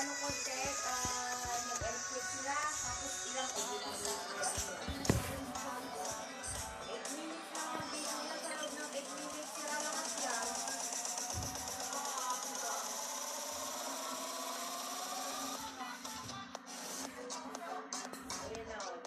ano ko check, nag-electric sila, tapos ilang oras na 8 minutes lang ang video na sa loob ng 8 minutes sila lahat yan. Ayan na o.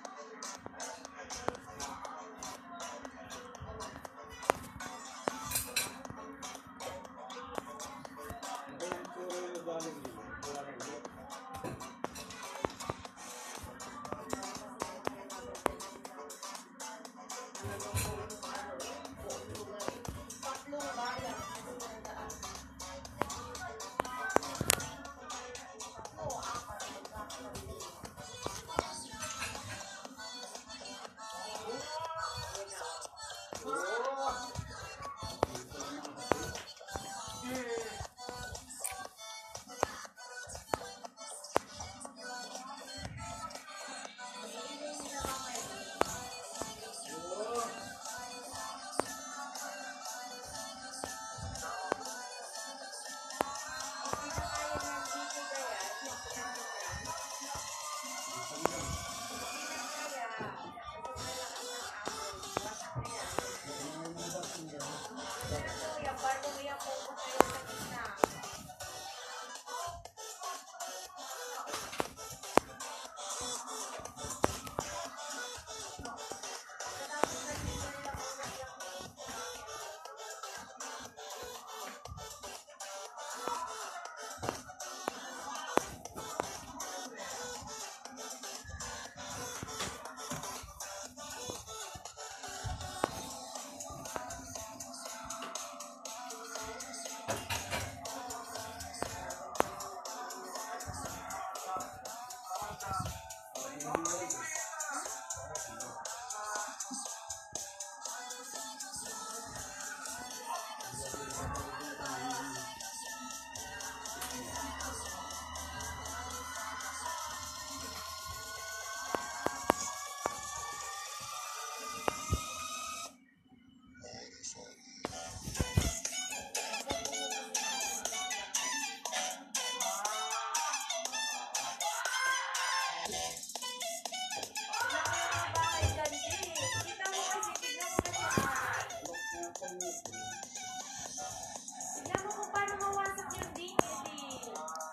Tignan mo kung paano mawasak yung dingit eh.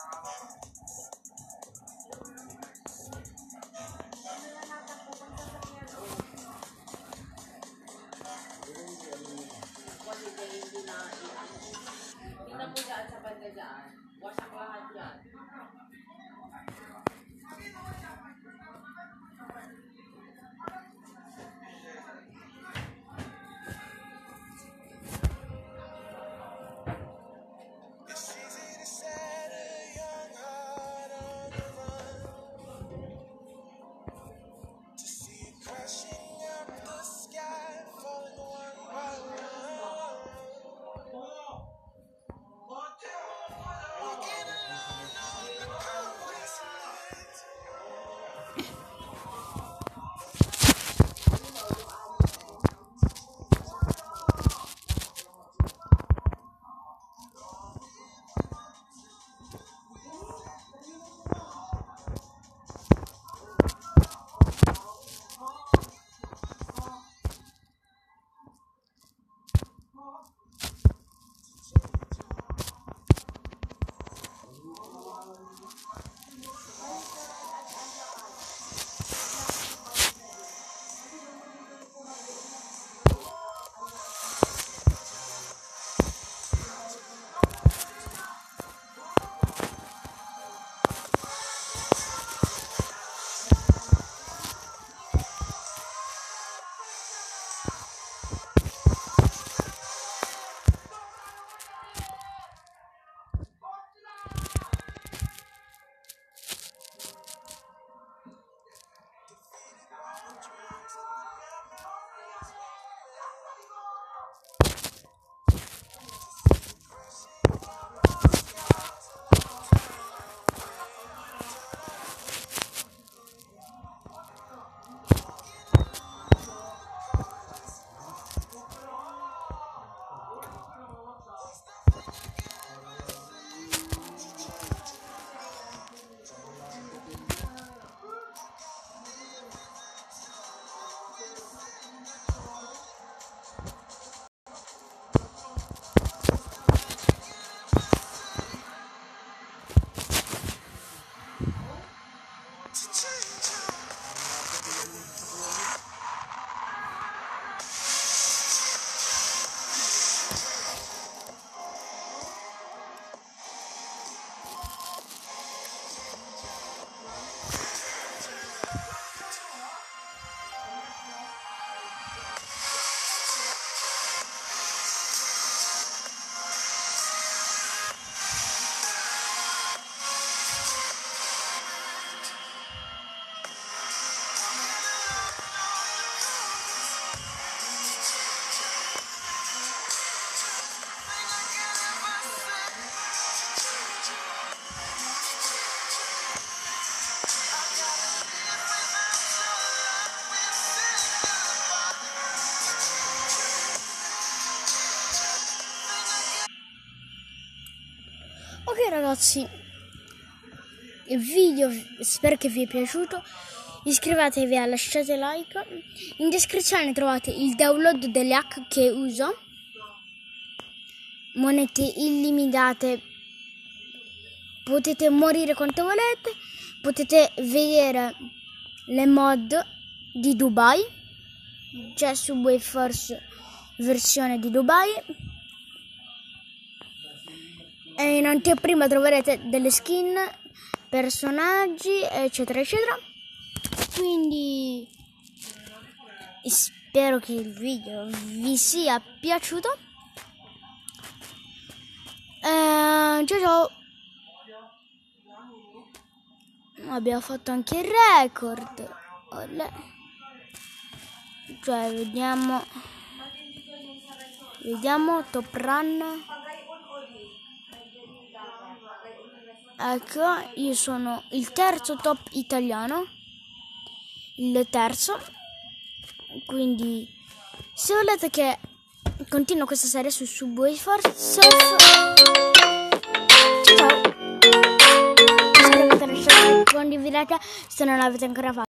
Ano na natakot ang sasakyan o? Hindi na iyan. Tignan mo dyan sa banda dyan. Wasak lahat dyan. Ok ragazzi, il video spero che vi è piaciuto, iscrivetevi e lasciate like, in descrizione trovate il download delle hack che uso, monete illimitate, potete morire quanto volete, potete vedere le mod di Dubai, c'è Subway Force versione di Dubai, e in anteprima troverete delle skin, personaggi eccetera eccetera. Quindi spero che il video vi sia piaciuto. Ciao ciao. Abbiamo fatto anche il record. Olè. Cioè vediamo top run. Ecco, io sono il terzo top italiano, il terzo, quindi se volete che continua questa serie su Subway Force, ciao, iscrivetevi e condividete se non l'avete ancora fatto.